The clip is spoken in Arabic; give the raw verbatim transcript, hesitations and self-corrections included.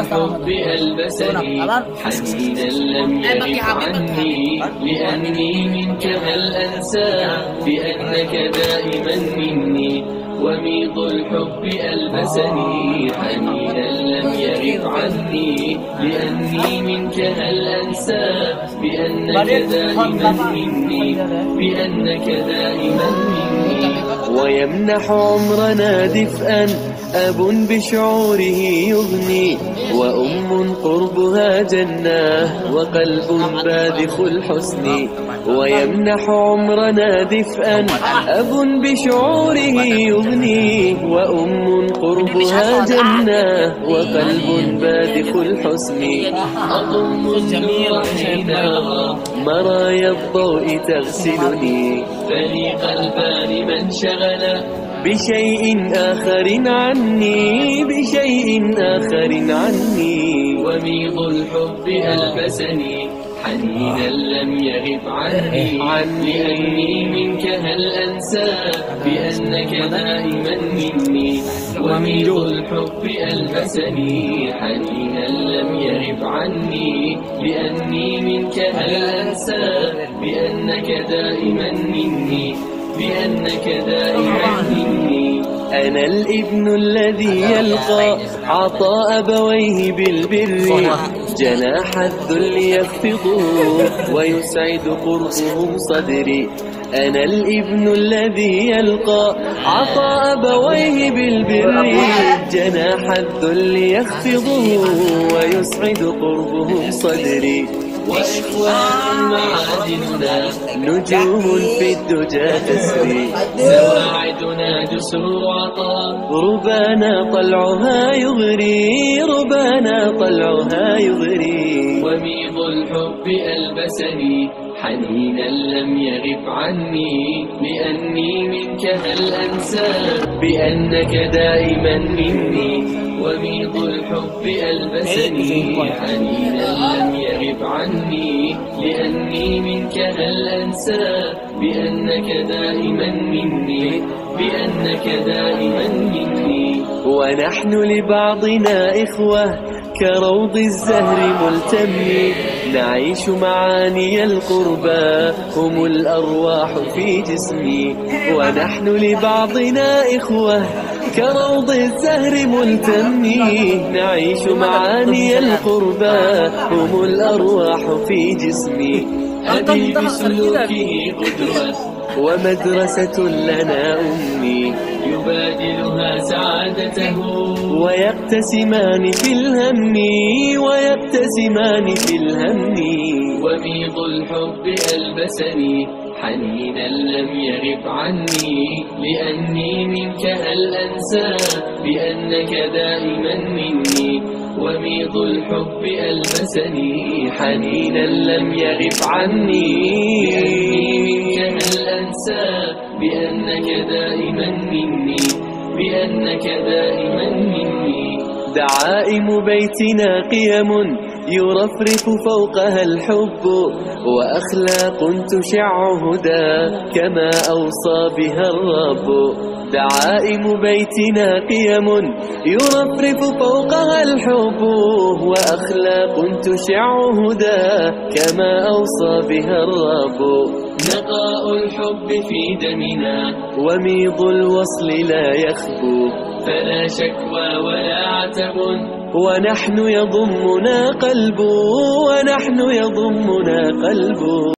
الحب ألبسني حنينا لم يغب عني، لأني منك هل أنسى بأنك دائما مني. وميض الحب ألبسني حنينا لم يغب عني، لأني منك هل أنسى بأنك دائما مني، بأنك دائما مني. ويمنح عمرنا دفئا أب بشعوره يغني، وأم قربها جنة وقلب باذخ الحسن. ويمنح عمرنا دفئا أب بشعوره يغني، وأم قربها جنة وقلب باذخ الحسن. أضم النور حين أرى مرايا الضوء تغسلني، بني قلبان من شغل بشيء آخر عني، بشيء آخر عني. وميض الحب ألبسني حنينا لم يغب عني، لأني منك هل أنسى بأنك دائما مني. وميض الحب ألبسني حنينا لم يغب عني، لأني منك هل أنسى بأنك دائما مني، بأنك دائما مني. أنا الابن الذي يلقى عطاء أبويه بالبر، جناح الذل يخفضه ويسعد قربهم صدري. أنا الابن الذي يلقى عطاء أبويه بالبر، جناح الذل يخفضه ويسعد قربهم صدري. وإخوان معادننا نجوم في الدجى تسري، سواعدنا جسور عطاء ربانا طلعها يغري، ربانا طلعها يغري. وميض الحب ألبسني حنينا لم يغب عني، لأني منك هل أنسى بأنك دائما مني. وميض الحب ألبسني حنينا لم يغب عني، لأني منك هل أنسى بأنك دائما مني، بأنك دائما مني. ونحن لبعضنا إخوة كروض الزهر ملتمي، نعيش معاني القربى هم الأرواح في جسمي. ونحن لبعضنا إخوة كروض الزهر ملتمي، نعيش معاني القربى هم الأرواح في جسمي. أبي بسلوكه قدوة ومدرسة لنا أمي، يبادلها سعادته ويقتسمان في الهم، ويقتسمان في الهم. وميض الحب ألبسني حنينا لم يغب عني، لأني منك هل أنسى بأنك دائما مني. وميض الحب ألبسني حنينا لم يغب عني، لأني منك هل أنسى بأنك دائما مني، بأنك دائما مني. دعائم بيتنا قيم يرفرف فوقها الحب، وأخلاق تشع هدى كما أوصى بها الرب. دعائم بيتنا قيم يرفرف فوقها الحب، وأخلاق تشع هدى كما أوصى بها الرب. نقاء الحب في دمنا وميض الوصل لا يخبو، فلا شكوى ولا عتب ونحن يضمنا قلب، ونحن يضمنا قلب.